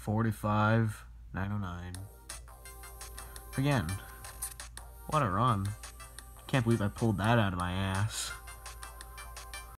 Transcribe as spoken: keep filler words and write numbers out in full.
forty-five, nine oh nine. Again, what a run. Can't believe I pulled that out of my ass.